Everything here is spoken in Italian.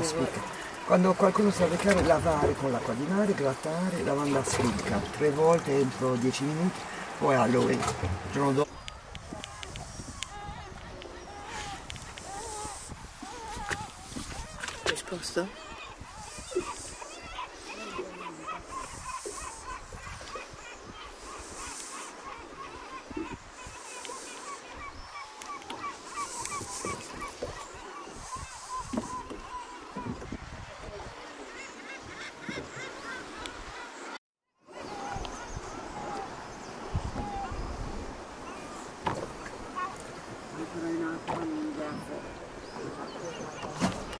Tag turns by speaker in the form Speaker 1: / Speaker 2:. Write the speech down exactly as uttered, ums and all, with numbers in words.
Speaker 1: spicca. Quando qualcuno sa beccare, lavare con l'acqua di mare, grattare, lavanda a spicca, tre volte entro dieci minuti, poi allora il giorno dopo.
Speaker 2: Risposto?